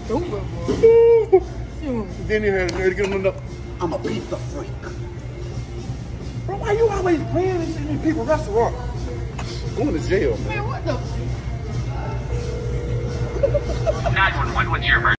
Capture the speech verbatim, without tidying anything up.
stupid, bro. Then he had to get him up. I'm a pizza freak. Bro, why you always playing in, in people's restaurants? Going to jail, man. Man, what the? nine one one, what's your emergency?